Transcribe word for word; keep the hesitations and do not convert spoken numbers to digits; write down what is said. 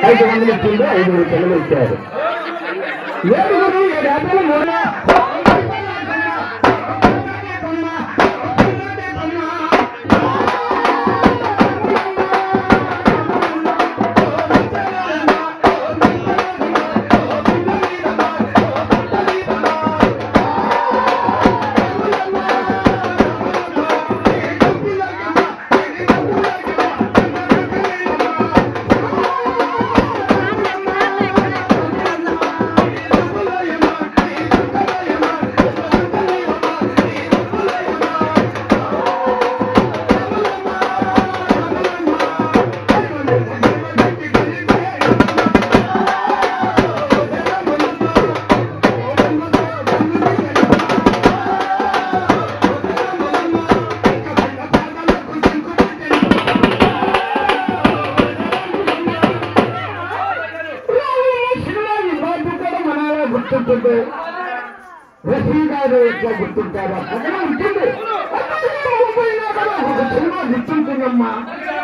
ఐదు వందలు ఇచ్చింది, ఐదుగురు పిల్లలు ఇచ్చారు. ఏడుగురు ఏడు యాభై మూడు గుర్తుంటుంది. రఫీ గారు ఎట్లా గుర్తుంటారో అక్కడ ఉంటుంది. ఒక సినిమా గుర్తుంటుందమ్మా.